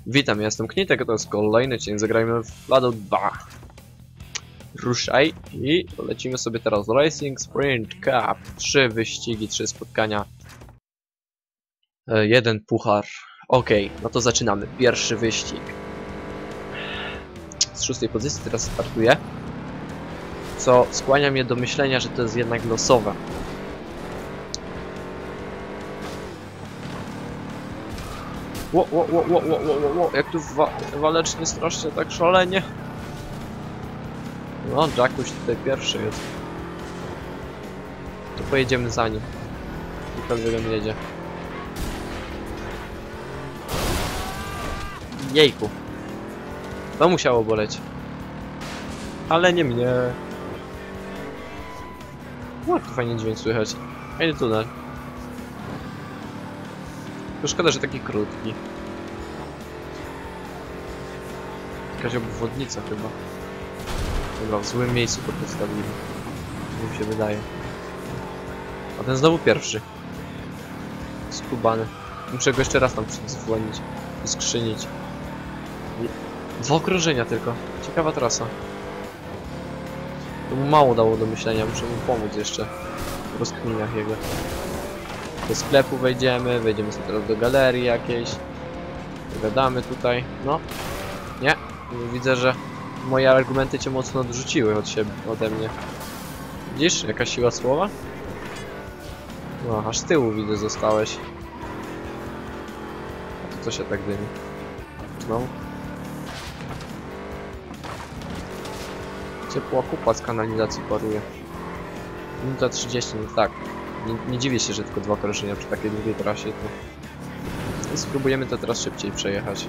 Witam, ja jestem Knitek, to jest kolejny odcinek, zagrajmy w Fallout 2. Ruszaj i lecimy sobie teraz Racing Sprint Cup. 3 wyścigi, 3 spotkania. 1 puchar. Okej, no to zaczynamy. Pierwszy wyścig. Z 6. pozycji teraz startuję. Co skłania mnie do myślenia, że to jest jednak losowe. Jak tu walecznie strasznie, tak szalenie. No, Jackuś tutaj pierwszy jest. To pojedziemy za nim. Gdziekolwiek on jedzie. Jejku. To musiało boleć. Ale nie mnie. O, tu fajnie dźwięk słychać. Fajny tunel. To szkoda, że taki krótki. Jakaś obwodnica chyba. Dobra, w złym miejscu to postawili. Mi się wydaje. A ten znowu pierwszy. Skubany. Muszę go jeszcze raz tam przydzwonić. I skrzynić. 2 okrążenia tylko. Ciekawa trasa. To mu mało dało do myślenia. Muszę mu pomóc jeszcze. W rozkminiach jego. Do sklepu wejdziemy sobie teraz do galerii jakiejś. Pogadamy tutaj. No. Nie. Widzę, że moje argumenty cię mocno odrzuciły ode mnie. Widzisz? Jaka siła słowa? No, aż z tyłu widzę zostałeś. A to co się tak dymi? No. Ciepła kupa z kanalizacji paruje. Minuta 30, no tak. Nie dziwię się, że tylko 2 okrążenia przy takiej długiej trasie. To... Spróbujemy to teraz szybciej przejechać.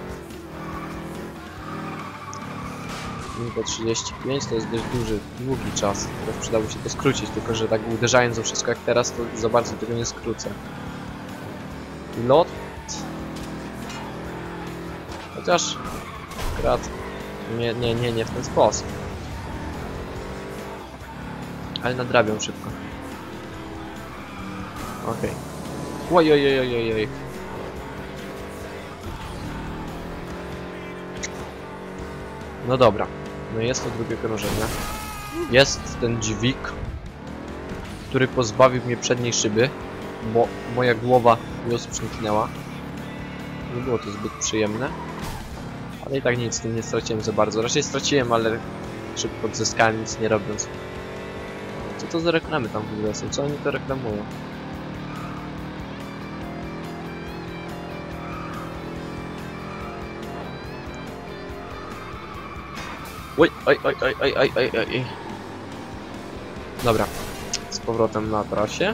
Minuta 35 to jest dość długi czas. Teraz przydałoby się to skrócić, tylko że tak uderzając o wszystko jak teraz, to za bardzo tego nie skrócę. Lot. Chociaż... Akurat... Nie w ten sposób. Ale nadrabiam szybko. Okej. Ojojojojojoj. No dobra. No jest to drugie krążenie. Jest ten dźwig, który pozbawił mnie przedniej szyby, bo moja głowa ją sprzątnęła. Nie było to zbyt przyjemne. Ale i tak nic z tym nie straciłem za bardzo. Raczej straciłem, ale szybko odzyskałem, nic nie robiąc. Co to za reklamy tam w ogóle są? Co oni to reklamują? Oj. Dobra. Z powrotem na trasie.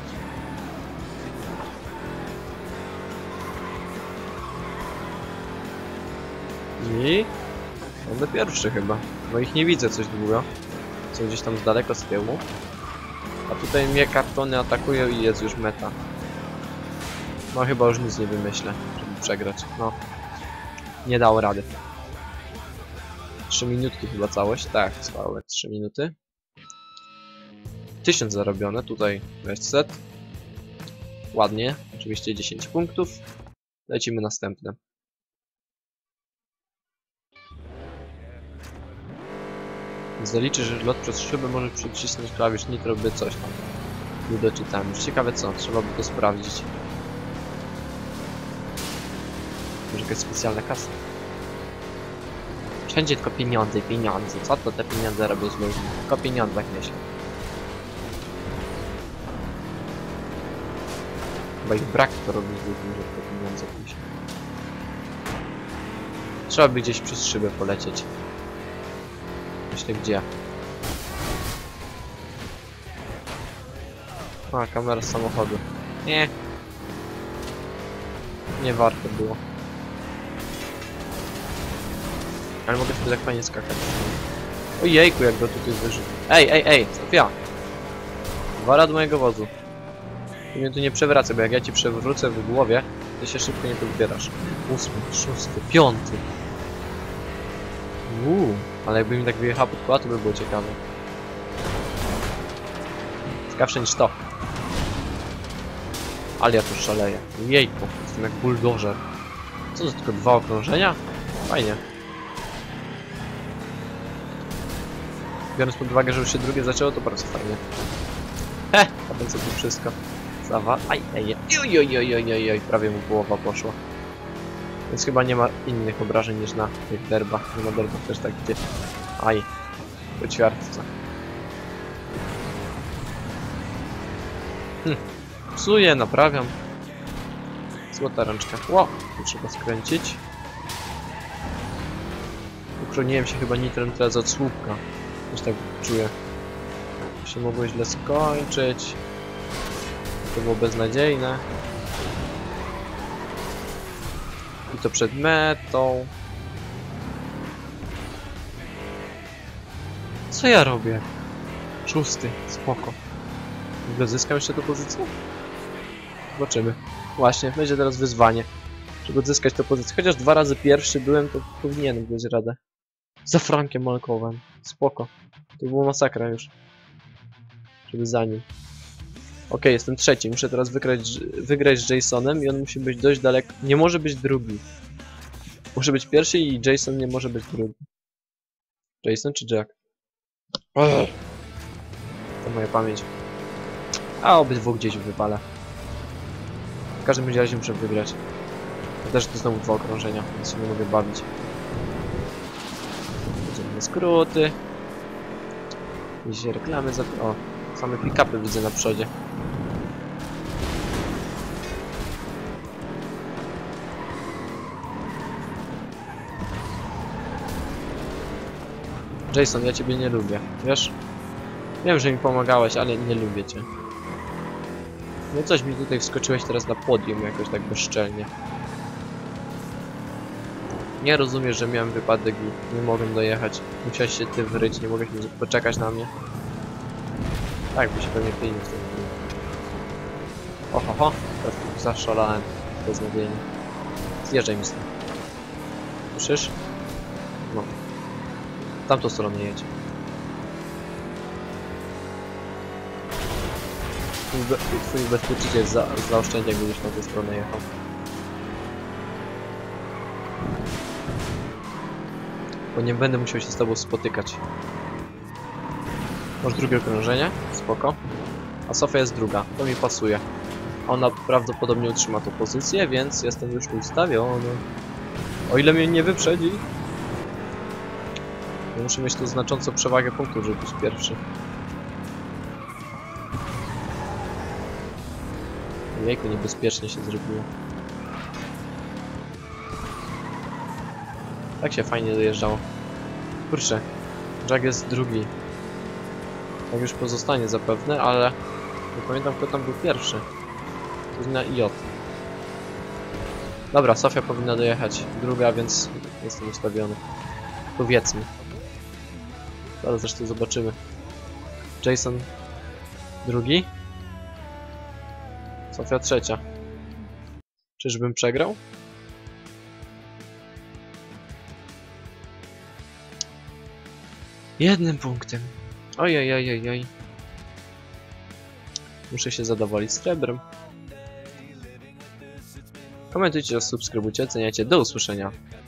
I... Będę pierwszy chyba. Bo ich nie widzę coś długo. Są gdzieś tam z daleko z tyłu. A tutaj mnie kartony atakują i jest już meta. No chyba już nic nie wymyślę, żeby przegrać. No. Nie dało rady. 3 minutki chyba całość. Tak, całe 3 minuty. 1000 zarobione. Tutaj reset. Ładnie. Oczywiście 10 punktów. Lecimy następne. Zaliczy, że lot przez szybę może przycisnąć klawisz nitro, by coś tam. Nie doczytałem. Już ciekawe co, trzeba by to sprawdzić. Może jakaś specjalna kasa. Wszędzie tylko pieniądze. Co to te pieniądze robią z ludźmi? Tylko pieniądzach myślę. Chyba ich brak to robi z ludźmi, że tylko pieniądze myślę. Trzeba by gdzieś przez szybę polecieć. Myślę gdzie. A, kamera z samochodu. Nie warto było. Ale mogę wtedy tak fajnie skakać. Ojejku, jak go tutaj wyżył. Ej, Sofia! Wara do mojego wozu. Ty mnie tu nie przewracę, bo jak ja ci przewrócę w głowie, to się szybko nie podbierasz. 8, 6, 5. Ale jakby mi tak wyjechała pod koła, to by było ciekawe. Ciekawsze niż to. Ale ja tu szaleję. Jejku, jestem jak buldożer. Co to tylko 2 okrążenia? Fajnie. Biorąc pod uwagę, że już się drugie zaczęło, to bardzo fajnie. A ten co tu wszystko. Oj, prawie mu połowa poszła. Więc chyba nie ma innych obrażeń niż na tych derbach. Nie ma derbach też tak, gdzie... Aj. Po ćwiartce. Psuję, naprawiam. Złota rączka. Ło! Tu trzeba skręcić. Uchroniłem się chyba nitrem teraz od słupka. Też tak czuję. To się mogło źle skończyć. To było beznadziejne. I to przed metą. Co ja robię? 6. Spoko. W ogóle zyskam jeszcze tę pozycję? Zobaczymy. Właśnie, będzie teraz wyzwanie. Żeby odzyskać tę pozycję. Chociaż 2 razy pierwszy byłem, to powinienem dać radę. Za Frankiem Malkowem. Spoko. To była masakra już. Żeby za nim. Okej, jestem trzeci. Muszę teraz wygrać z Jasonem i on musi być dość daleko. Nie może być drugi. Muszę być pierwszy i Jason nie może być drugi. Jason czy Jack? To moja pamięć. A obydwu gdzieś wypalę. W każdym razie muszę wygrać. Ja też to znowu 2 okrążenia, więc się nie mogę bawić. Będziemy skróty. Jakieś reklamy za... O, same pick-upy widzę na przodzie. Jason, ja ciebie nie lubię, wiesz? Wiem, że mi pomagałeś, ale nie lubię cię. No coś mi tutaj wskoczyłeś teraz na podium jakoś tak bezczelnie. Nie rozumiesz, że miałem wypadek i nie mogłem dojechać. Musiałeś się ty wryć, nie mogłeś poczekać na mnie. Tak, by się pewnie pilnił w tym chwili. Ohoho, teraz tu zaszalałem. Beznadziejnie. Zjeżdżaj mi stąd. Słyszysz? No. W tamtą stronę jedź. Twój ubezpieczyciel zaoszczędzi, jakbyś na tę stronę jechał. Bo nie będę musiał się z tobą spotykać. Masz drugie okrążenie? Spoko. A Sofia jest druga. To mi pasuje. Ona prawdopodobnie utrzyma tą pozycję, więc jestem już ustawiony. O ile mnie nie wyprzedzi. Muszę mieć tu znaczącą przewagę punktów, żeby być pierwszy. Jejku, niebezpiecznie się zrobiło. Tak się fajnie dojeżdżało. Kurczę, Jack jest drugi. Tak już pozostanie zapewne, ale nie pamiętam, kto tam był pierwszy. To jest na J. Dobra, Sofia powinna dojechać druga, więc jestem ustawiony. Powiedzmy. Zaraz zresztą zobaczymy. Jason drugi. Sofia trzecia. Czyżbym przegrał? Jednym punktem. Ojej. Muszę się zadowolić srebrem. Komentujcie, subskrybujcie, oceniajcie. Do usłyszenia.